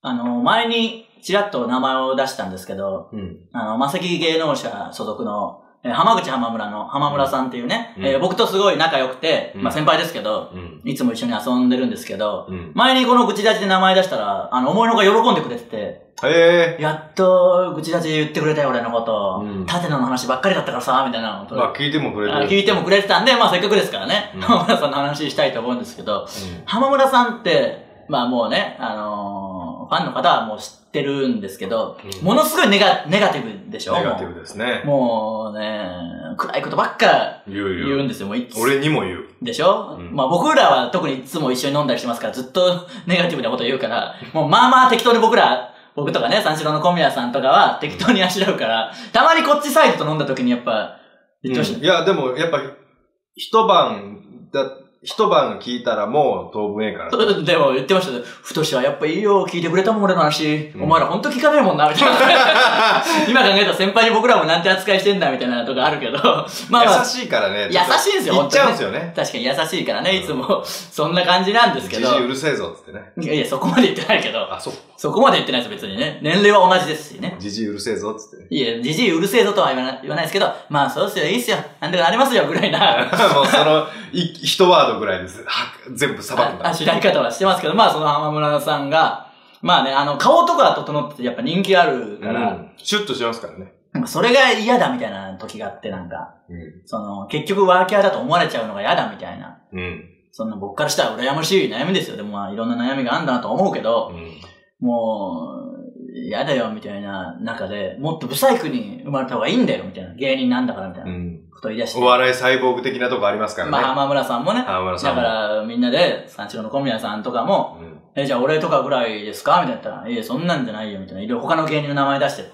前にちらっと名前を出したんですけど、マセキ芸能者所属の、浜口浜村の浜村さんっていうね、僕とすごい仲良くて、まあ先輩ですけど、いつも一緒に遊んでるんですけど、前にこの愚痴ラジで名前出したら、思いのほか喜んでくれてて、やっと愚痴ラジ言ってくれたよ俺のこと、縦野の話ばっかりだったからさ、みたいな。 まあ聞いてもくれて聞いてもくれてたんで、まあせっかくですからね、浜村さんの話したいと思うんですけど、浜村さんって、まあもうね、ファンの方はもう知ってるんですけど、ものすごいネガティブでしょ？ ネガティブですね。 もうね、暗いことばっか言うんですよ。 俺にも言う。 でしょ？まあ僕らは特にいつも一緒に飲んだりしてますから、ずっとネガティブなこと言うから、もうまあまあ適当に僕とかね、三四郎の小宮さんとかは適当にあしらうから、たまにこっちサイドと飲んだ時にやっぱ、言ってほしい。 いや、でもやっぱ一晩聞いたらもう当分ええから。 でも言ってましたね。太しはやっぱいいよ、聞いてくれたもん俺の話。お前らほんと聞かねえもんな、みたいな。今考えたら先輩に僕らもなんて扱いしてんだ、みたいなとこあるけど。まあ、 優しいからね。 優しいんですよ、 言っちゃうんですよね。 確かに優しいからね、いつも。そんな感じなんですけど。 じじいうるせえぞ、つってね。 いや、そこまで言ってないけど。そこまで言ってないです、別にね。年齢は同じですしね。 じじいうるせえぞ、つってね。 いや、じじいうるせえぞとは言わないですけど、まあそうっすよ、いいっすよ。なんとかなりますよ、ぐらいな。 もうその、一ワードぐらいです。全部さばくんだ。 あしらい方はしてますけど、まあその浜村さんが、まあね、顔とか整っててやっぱ人気あるから、 シュッとしますからね。 それが嫌だみたいな時があって、なんか、結局ワーキャーだと思われちゃうのが嫌だみたいな。そんな僕からしたら羨ましい悩みですよ。でもまあいろんな悩みがあるんだなと思うけど、もう、嫌だよみたいな中で、もっとブサイクに生まれた方がいいんだよみたいな。芸人なんだからみたいなことを言い出して。 お笑いサイボーグ的なとこありますからね。 まあ浜村さんもね。 浜村さんも。 だからみんなで、三四郎の小宮さんとかも、じゃあ俺とかぐらいですかみたいな言ったら、いや、そんなんじゃないよみたいな。いろいろ他の芸人の名前出してって、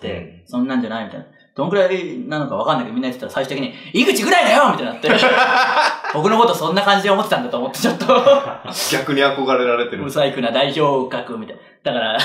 そんなんじゃないみたいな。どんくらいなのかわかんないけどみんな言ってたら最終的に、井口ぐらいだよみたいになって。僕のことそんな感じで思ってたんだと思ってちょっと。 逆に憧れられてる。 ブサイクな代表格みたいな。だから、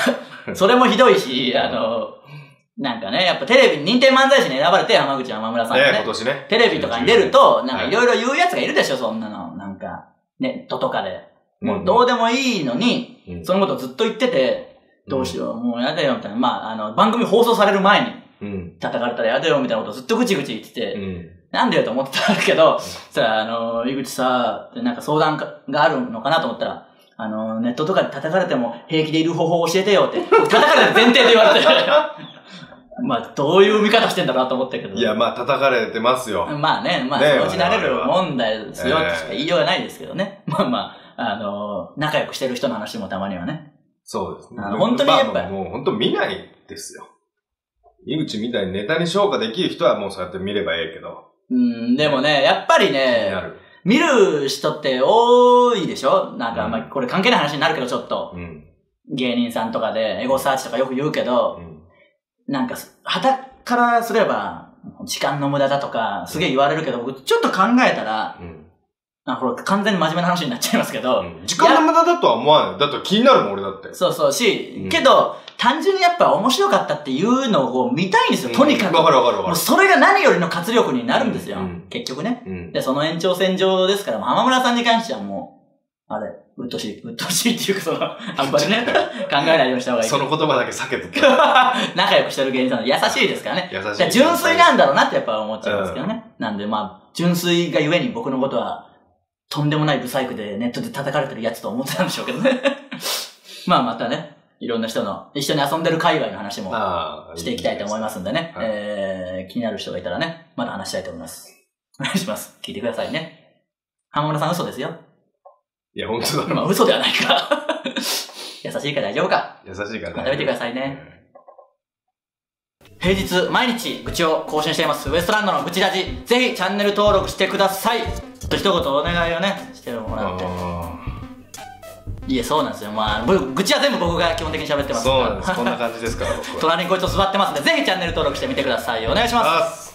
それもひどいし、なんかね、やっぱテレビに認定漫才師に選ばれて、浜口浜村さんがね。 今年ね。 テレビとかに出ると、なんかいろいろ言うやつがいるでしょ、そんなの。なんか、ネットとかで。もうどうでもいいのに、そのことをずっと言ってて、どうしよう、もうやだよ、みたいな。まあ、番組放送される前に、叩かれたらやだよ、みたいなことをずっとぐちぐち言ってて、なんでよと思ってたんだけど、そしたら、井口さ、なんか相談があるのかなと思ったら、ネットとかで叩かれても平気でいる方法を教えてよって、叩かれて前提で言われて。まあ、どういう見方してんだろうなと思ったけど。 いや、まあ、叩かれてますよ。 まあね、まあ、そのうち慣れるもんだよ、ですよ、としか言いようがないですけどね。まあまあ、仲良くしてる人の話もたまにはね。 そうですね。 本当にやっぱり。 もう本当見ないですよ。井口みたいにネタに消化できる人はもうそうやって見ればええけど。 でもね、やっぱりね、見る人って多いでしょ？なんか、まあ、これ関係ない話になるけど、ちょっと。芸人さんとかで、エゴサーチとかよく言うけど、なんか、旗からすれば、時間の無駄だとか、すげえ言われるけど、僕ちょっと考えたら、これ完全に真面目な話になっちゃいますけど、 時間の無駄だとは思わない。だって気になるもん、俺だって。 そうけど、単純にやっぱ面白かったっていうのを見たいんですよ、とにかく。 わかる。 もうそれが何よりの活力になるんですよ、結局ね。で、その延長線上ですから、浜村さんに関してはもう、あれ、うっとしいっていうか、あんまりね、考えないようにした方がいい。 その言葉だけ避けてて。 仲良くしてる芸人さん優しいですからね。 優しい。 純粋なんだろうなってやっぱ思っちゃうんですけどね。なんでまあ、純粋がゆえに僕のことは、とんでもないブサイクでネットで叩かれてるやつと思ってたんでしょうけどね。まあまたね、いろんな人の一緒に遊んでる界隈の話もしていきたいと思いますんでね。気になる人がいたらね、まだ話したいと思います。お願いします。聞いてくださいね。浜村さん嘘ですよ。 いや、本当だ。 まあ嘘ではないか。優しいから大丈夫か。 優しいからまた見てくださいね。平日毎日愚痴を更新していますウエストランドの愚痴ラジ、ぜひチャンネル登録してください。一言お願いをねしてもらって。いや、そうなんですよ。まあ愚痴は全部僕が基本的に喋ってますから。 そうなんです。こんな感じですから。 隣にこいつ座ってますんで、ぜひチャンネル登録してみてください。お願いします。